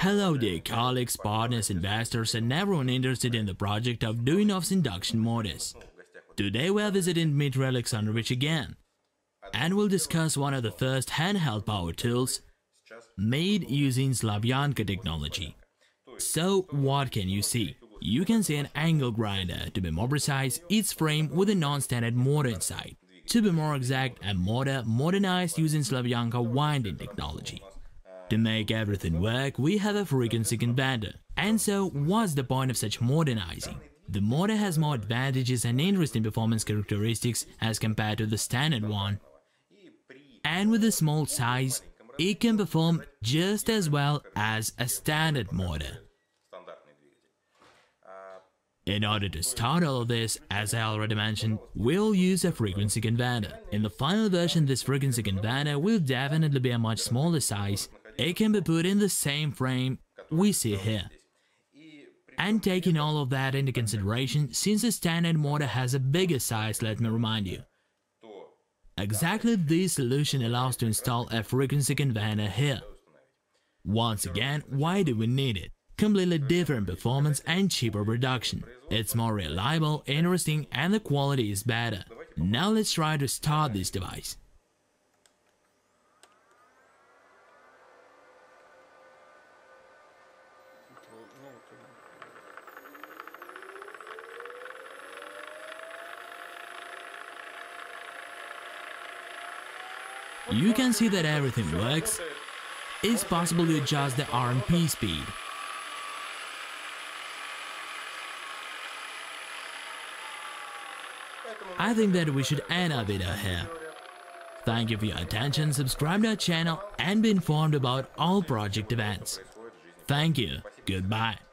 Hello dear colleagues, partners, investors and everyone interested in the project of Duyunov's induction motors. Today we are visiting Dmitry Alexandrovich again and we'll discuss one of the first handheld power tools made using Slavyanka technology. So what can you see? You can see an angle grinder, to be more precise, its frame with a non-standard motor inside. To be more exact, a motor modernized using Slavyanka winding technology. To make everything work, we have a frequency converter. And so, what's the point of such modernizing? The motor has more advantages and interesting performance characteristics as compared to the standard one. And with a small size, it can perform just as well as a standard motor. In order to start all of this, as I already mentioned, we'll use a frequency converter. In the final version, this frequency converter will definitely be a much smaller size. It can be put in the same frame we see here. And taking all of that into consideration, since a standard motor has a bigger size, let me remind you, exactly this solution allows to install a frequency converter here. Once again, why do we need it? Completely different performance and cheaper production. It's more reliable, interesting, and the quality is better. Now let's try to start this device. You can see that everything works. It's possible to adjust the RMP speed. I think that we should end our video here. Thank you for your attention, subscribe to our channel and be informed about all project events. Thank you, goodbye.